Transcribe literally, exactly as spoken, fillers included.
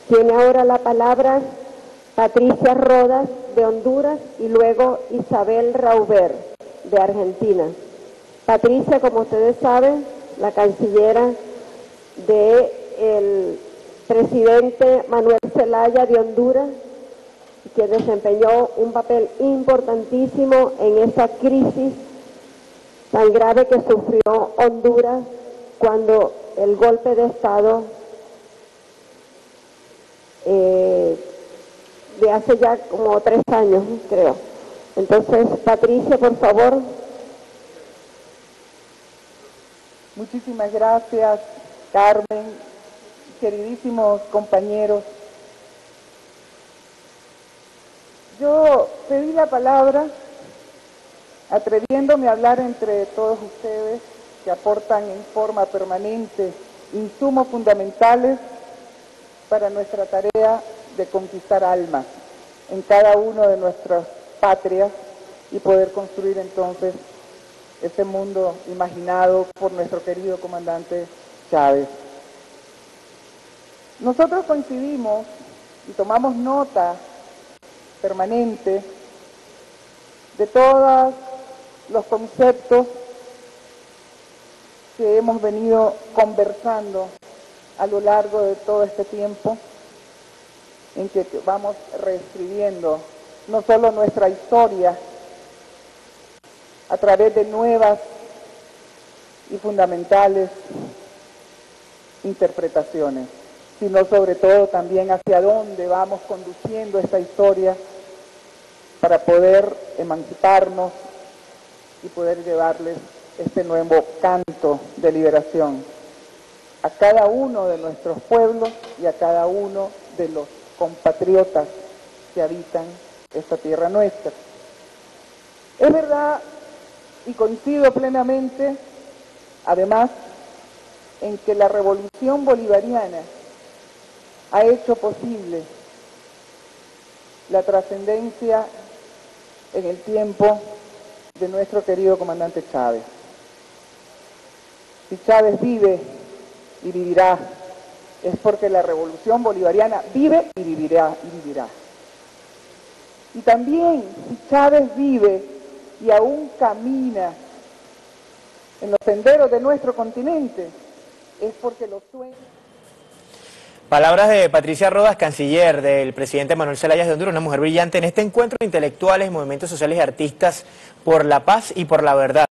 Tiene ahora la palabra Patricia Rodas, de Honduras, y luego Isabel Rauber, de Argentina. Patricia, como ustedes saben, la cancillera del presidente Manuel Zelaya de Honduras, que desempeñó un papel importantísimo en esa crisis tan grave que sufrió Honduras cuando el golpe de Estado eh, de hace ya como tres años, creo. Entonces, Patricia, por favor. Muchísimas gracias, Carmen, queridísimos compañeros. Yo pedí la palabra atreviéndome a hablar entre todos ustedes que aportan en forma permanente insumos fundamentales para nuestra tarea de conquistar almas en cada una de nuestras patrias y poder construir entonces ese mundo imaginado por nuestro querido comandante Chávez. Nosotros coincidimos y tomamos nota permanente de todos los conceptos que hemos venido conversando a lo largo de todo este tiempo en que vamos reescribiendo no solo nuestra historia a través de nuevas y fundamentales interpretaciones, sino sobre todo también hacia dónde vamos conduciendo esta historia para poder emanciparnos y poder llevarles este nuevo canto de liberación a cada uno de nuestros pueblos y a cada uno de los compatriotas que habitan esta tierra nuestra. Es verdad, y coincido plenamente, además, en que la revolución bolivariana ha hecho posible la trascendencia en el tiempo de nuestro querido comandante Chávez. Si Chávez vive y vivirá, es porque la revolución bolivariana vive y vivirá, y vivirá. Y también, si Chávez vive y aún camina en los senderos de nuestro continente, es porque los sueños... Palabras de Patricia Rodas, canciller del presidente Manuel Zelaya de Honduras, una mujer brillante en este encuentro de intelectuales, movimientos sociales y artistas por la paz y por la verdad.